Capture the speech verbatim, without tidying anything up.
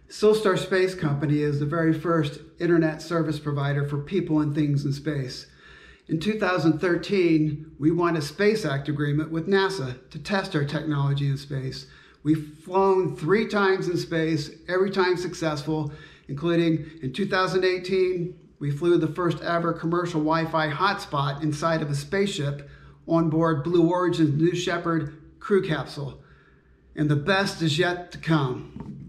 Solstar Space Company is the very first internet service provider for people and things in space. In two thousand thirteen, we won a Space Act agreement with NASA to test our technology in space. We've flown three times in space, every time successful, including in two thousand eighteen, we flew the first ever commercial Wi-Fi hotspot inside of a spaceship on board Blue Origin's New Shepard crew capsule. And the best is yet to come.